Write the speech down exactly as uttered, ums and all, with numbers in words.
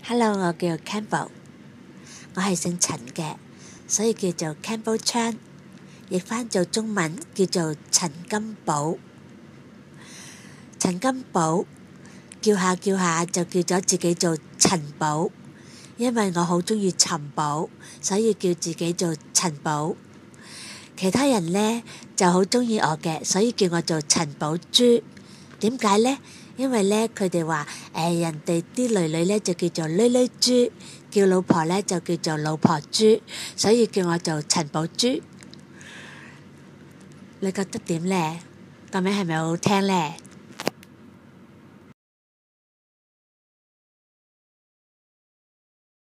Hello， 我叫 Campbell， 我係姓陳嘅，所以叫做 Campbell Chan， 譯翻做中文叫做陳金寶。陳金寶叫下叫下就叫咗自己做陳寶，因為我好鍾意尋寶，所以叫自己做陳寶。其他人呢就好鍾意我嘅，所以叫我做陳寶珠。點解呢？因為呢，佢哋話誒人哋啲女女呢就叫做女女豬，叫老婆呢就叫做老婆豬，所以叫我做陳寶珠。你覺得點呢？個名係咪好好聽呢？